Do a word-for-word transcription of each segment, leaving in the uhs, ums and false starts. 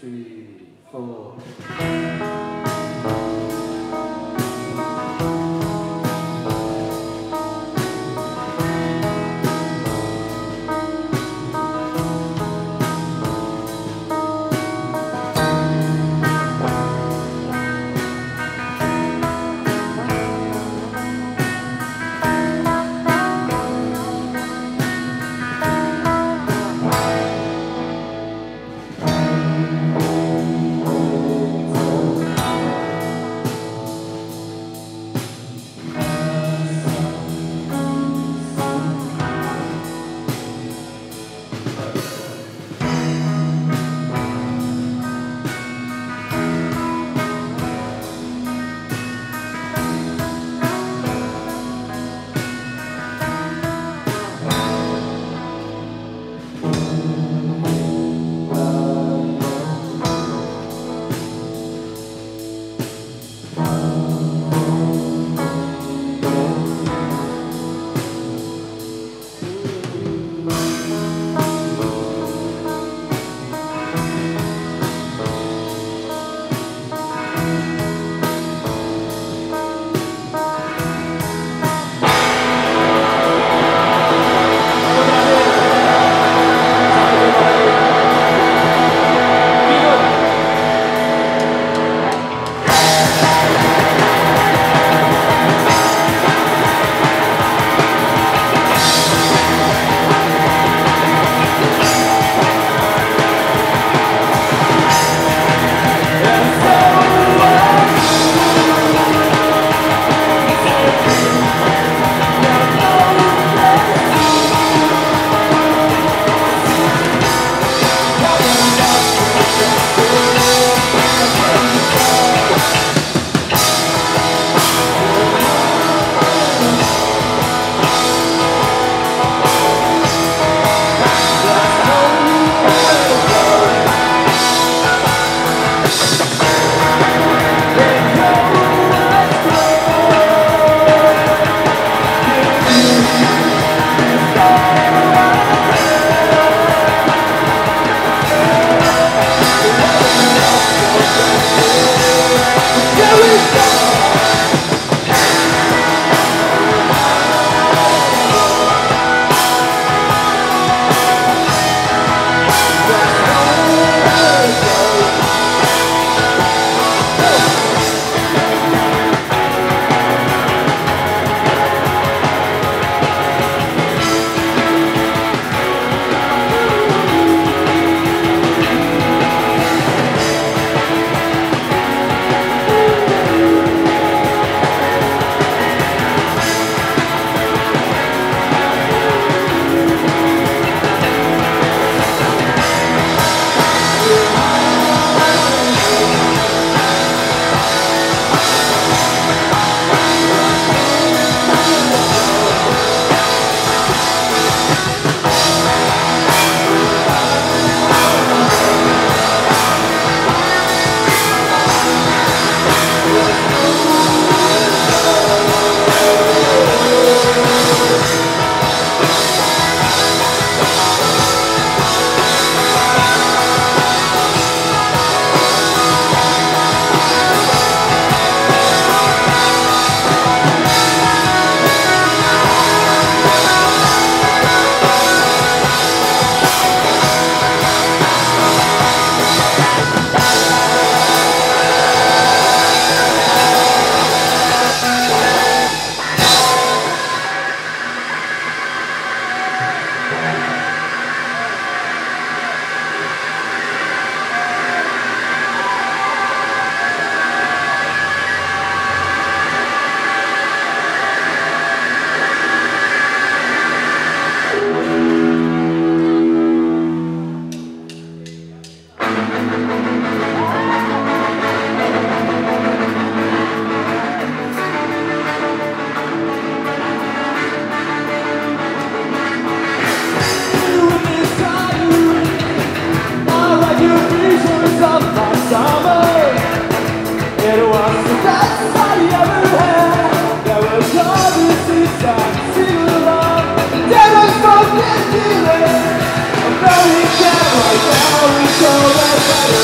three, four. Right now we go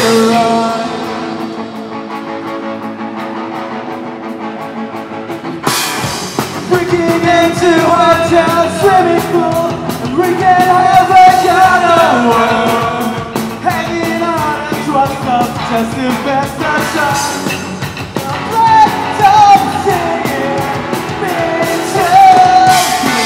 right. Breaking into hotel swimming pool, and we can have a kind of world. Hanging on a drug cup just to pass the time. A black dog singing, bitches.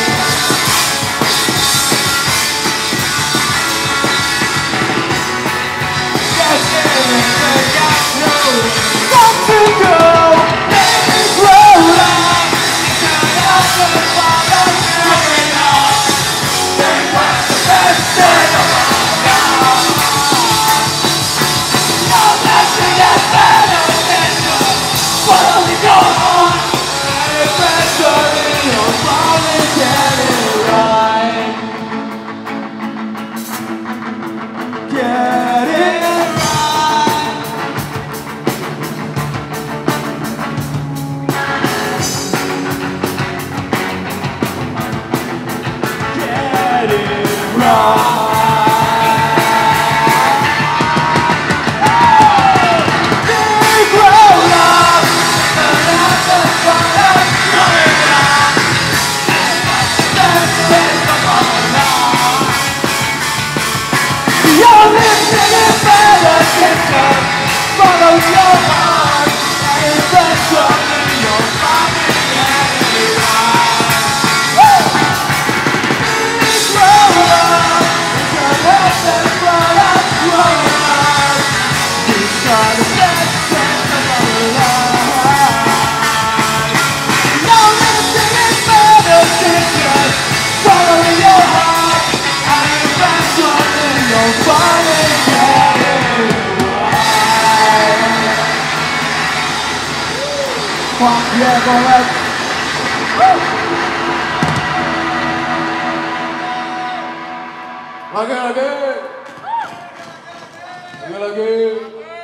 Just everything I know. Got to go, let me grow up. Turn out the fire, going on. Think what's the best thing of all now. No blessing that's better than yours. Follow me, go on. Any pressure in your body, get it right. Get it right. Get it right. Big roll up, turn out the fire, going on. Best thing of all now. You're living in better system. Follow your heart, and it's in your body, get it right. Woo! Big roll up, turn out the fire, going on. These are the best things of our lives. You're living in better system. Follow your heart, and it's in your body, get it right. Fuck yeah, go ahead. Lagi, lagi. Lagi, lagi.